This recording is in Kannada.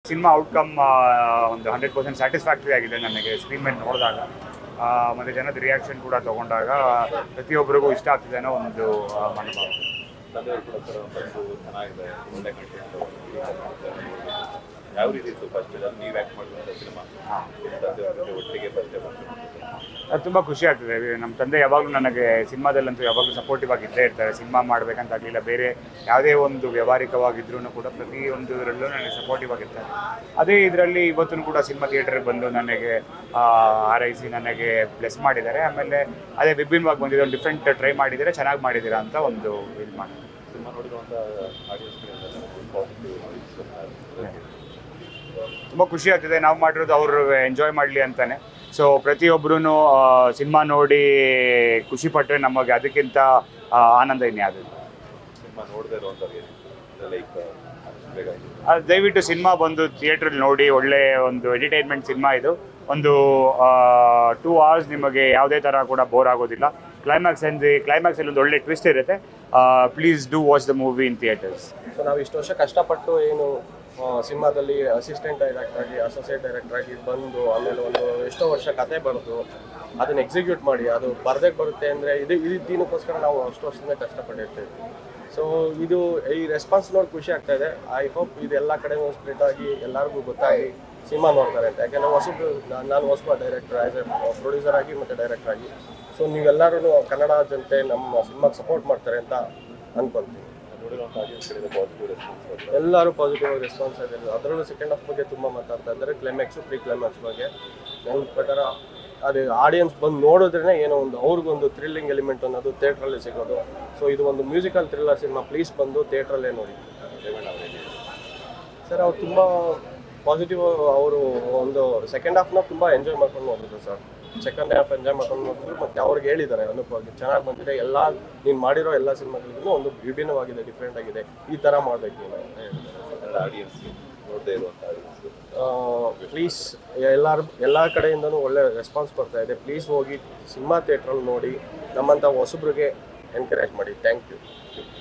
ಸಿನಿಮಾ ಔಟ್ಕಮ್ ಒಂದು 100% ಸ್ಯಾಟಿಸ್ಫ್ಯಾಕ್ಟರಿ ಆಗಿದೆ ನನಗೆ ಸ್ಕ್ರೀನ್ ಮೇಲೆ ನೋಡಿದಾಗ. ಮತ್ತು ಜನದ ರಿಯಾಕ್ಷನ್ ಕೂಡ ತೊಗೊಂಡಾಗ ಪ್ರತಿಯೊಬ್ಬರಿಗೂ ಇಷ್ಟ ಆಗ್ತಿದೆ ಅನ್ನೋ ಒಂದು ಮನೋಭಾವ. ಯಾವ ರೀತಿ ಇತ್ತು ಫಸ್ಟ್ ನೀವು ಆ್ಯಕ್ಟ್ ಮಾಡಿದಂಥ ಸಿನಿಮಾ ಒಟ್ಟಿಗೆ ಅದು ತುಂಬ ಖುಷಿ ಆಗ್ತದೆ. ನಮ್ಮ ತಂದೆ ಯಾವಾಗಲೂ ನನಗೆ ಸಿನಿಮಾದಲ್ಲಂತೂ ಯಾವಾಗಲೂ ಸಪೋರ್ಟಿವ್ ಆಗಿ ಇದ್ದೇ ಇರ್ತಾರೆ. ಸಿನಿಮಾ ಮಾಡಬೇಕಂತಾಗಲಿಲ್ಲ, ಬೇರೆ ಯಾವುದೇ ಒಂದು ವ್ಯವಹಾರಿಕವಾಗಿದ್ರೂ ಕೂಡ ಪ್ರತಿಯೊಂದರಲ್ಲೂ ನನಗೆ ಸಪೋರ್ಟಿವ್ ಆಗಿರ್ತಾರೆ. ಅದೇ ಇದರಲ್ಲಿ ಇವತ್ತು ಕೂಡ ಸಿನಿಮಾ ಥಿಯೇಟರ್ಗೆ ಬಂದು ನನಗೆ ಹಾರೈಸಿ ನನಗೆ ಬ್ಲೆಸ್ ಮಾಡಿದ್ದಾರೆ. ಆಮೇಲೆ ಅದೇ ವಿಭಿನ್ನವಾಗಿ ಬಂದಿದೆ, ಒಂದು ಡಿಫ್ರೆಂಟ್ ಟ್ರೈ ಮಾಡಿದ್ದಾರೆ, ಚೆನ್ನಾಗಿ ಮಾಡಿದ್ದೀರಾ ಅಂತ ಒಂದು ಇದು ಮಾಡಿ ಸಿನಿಮಾ ನೋಡಿರುವಂಥ ತುಂಬ ಖುಷಿ ಆಗ್ತಿದೆ. ನಾವು ಮಾಡಿರೋದು ಅವರು ಎಂಜಾಯ್ ಮಾಡಲಿ ಅಂತಾನೆ. ಸೊ ಪ್ರತಿಯೊಬ್ಬರೂ ಸಿನಿಮಾ ನೋಡಿ ಖುಷಿಪಟ್ಟರೆ ನಮಗೆ ಅದಕ್ಕಿಂತ ಆನಂದ ಇನ್ಯಾವುದು. ಸಿನಿಮಾ ನೋಡದೇ ಇರುವಂಥವ್ರಿಗೆ ಲೈಕ್ ದಯವಿಟ್ಟು ಸಿನಿಮಾ ಬಂದು ಥಿಯೇಟ್ರಲ್ಲಿ ನೋಡಿ. ಒಳ್ಳೆ ಒಂದು ಎಂಟರ್ಟೈನ್ಮೆಂಟ್ ಸಿನಿಮಾ ಇದು. ಒಂದು 2 hours ನಿಮಗೆ ಯಾವುದೇ ಥರ ಕೂಡ ಬೋರ್ ಆಗೋದಿಲ್ಲ. ಕ್ಲೈಮ್ಯಾಕ್ಸಲ್ಲಿ ಒಂದು ಒಳ್ಳೆ ಟ್ವಿಸ್ಟ್ ಇರುತ್ತೆ. Please do watch the movie in theatres. So ನಾವು ಇಷ್ಟು ವರ್ಷ ಕಷ್ಟಪಟ್ಟು ಏನು ಸಿನಿಮಾದಲ್ಲಿ ಅಸಿಸ್ಟೆಂಟ್ ಡೈರೆಕ್ಟರ್ ಆಗಿ, ಅಸೋಸಿಯೇಟ್ ಡೈರೆಕ್ಟರ್ ಆಗಿ ಬಂದು, ಆಮೇಲೆ ಒಂದು ಎಷ್ಟೋ ವರ್ಷ ಕತೆ ಬರೆದು ಅದನ್ನು ಎಕ್ಸಿಕ್ಯೂಟ್ ಮಾಡಿ ಅದು ಬರ್ದಕ್ಕೆ ಬರುತ್ತೆ ಅಂದರೆ ಇದಕ್ಕೋಸ್ಕರ ನಾವು ಅಷ್ಟು ವರ್ಷದಿಂದ ಕಷ್ಟಪಟ್ಟಿರ್ತೀವಿ. ಸೊ ಇದು ಈ ರೆಸ್ಪಾನ್ಸ್ ನೋಡಿ ಖುಷಿ ಆಗ್ತಾ ಇದೆ. ಐ ಹೋಪ್ ಇದು ಎಲ್ಲ ಕಡೆನೂ ಸ್ಪ್ಲಿಟ್ ಆಗಿ ಎಲ್ಲರಿಗೂ ಗೊತ್ತಾಗಿ ಸಿನಿಮಾ ನೋಡ್ತಾರೆ ಅಂತ. ಯಾಕೆಂದರೆ ನಾನು ಹೊಸಬ ಡೈರೆಕ್ಟರ್, ಆ್ಯಸ್ ಎ ಪ್ರೊಡ್ಯೂಸರ್ ಆಗಿ ಮತ್ತು ಡೈರೆಕ್ಟರ್ ಆಗಿ. ಸೊ ನೀವೆಲ್ಲರೂ ಕನ್ನಡ ಜನತೆ ನಮ್ಮ ಸಿನಿಮಾಗೆ ಸಪೋರ್ಟ್ ಮಾಡ್ತಾರೆ ಅಂತ ಅಂದ್ಕೊಳ್ತೀನಿ. ಎಲ್ಲರೂ ಪಾಸಿಟಿವ್ ರೆಸ್ಪಾನ್ಸ್ ಆಗಿದೆ. ಅದರಲ್ಲೂ ಸೆಕೆಂಡ್ ಹಾಫ್ ಬಗ್ಗೆ ತುಂಬ ಮಾತಾಡ್ತಾ ಇದ್ದಾರೆ. ಕ್ಲೈಮ್ಯಾಕ್ಸು, ಪ್ರೀ ಕ್ಲೈಮ್ಯಾಕ್ಸ್ ಬಗ್ಗೆ ನನ್ನ ಪ್ರಕಾರ ಅದು ಆಡಿಯನ್ಸ್ ಬಂದು ನೋಡಿದ್ರೇ ಏನೋ ಒಂದು ಅವ್ರಿಗೊಂದು ಥ್ರಿಲ್ಲಿಂಗ್ ಎಲಿಮೆಂಟ್ ಅನ್ನೋದು ಥಿಯೇಟ್ರಲ್ಲಿ ಸಿಗೋದು. ಸೊ ಇದು ಒಂದು ಮ್ಯೂಸಿಕಲ್ ಥ್ರಿಲ್ಲರ್ ಸಿನಿಮಾ. ಪ್ಲೀಸ್ ಬಂದು ಥಿಯೇಟ್ರಲ್ಲೇ ನೋಡಿ. ಸರ್ ಅವ್ರು ತುಂಬ ಪಾಸಿಟಿವ್. ಅವರು ಒಂದು ಸೆಕೆಂಡ್ ಹಾಫ್ನ ತುಂಬ ಎಂಜಾಯ್ ಮಾಡ್ಕೊಂಡು ಹೋಗಿದ್ರು ಸರ್. ಸೆಕೆಂಡ್ ಹಾಫ್ ಎಂಜಾಯ್ ಮಾಡ್ಕೊಂಡು ಹೋಗಿದ್ರು. ಮತ್ತು ಅವ್ರಿಗೆ ಹೇಳಿದ್ದಾರೆ ಅನುಭವವಾಗಿ ಚೆನ್ನಾಗಿ ಬಂದಿದೆ, ಎಲ್ಲ ನೀನು ಮಾಡಿರೋ ಎಲ್ಲ ಸಿನಿಮಾಗಳಿಗೂ ಒಂದು ವಿಭಿನ್ನವಾಗಿದೆ, ಡಿಫ್ರೆಂಟ್ ಆಗಿದೆ, ಈ ಥರ ಮಾಡಬೇಕು ನೀನು ಅಂತ ಹೇಳಿದ್ದಾರೆ. ಆಡಿಯನ್ಸ್ಗೆ ನೋಡದೇ ಇರುವಂಥ ಪ್ಲೀಸ್ ಎಲ್ಲ ಕಡೆಯಿಂದನೂ ಒಳ್ಳೆ ರೆಸ್ಪಾನ್ಸ್ ಬರ್ತಾ ಇದೆ. ಪ್ಲೀಸ್ ಹೋಗಿ ಸಿನಿಮಾ ಥಿಯೇಟ್ರಲ್ಲಿ ನೋಡಿ, ನಮ್ಮಂಥ ಹೊಸಬ್ರಿಗೆ ಎನ್ಕರೇಜ್ ಮಾಡಿ. Thank you.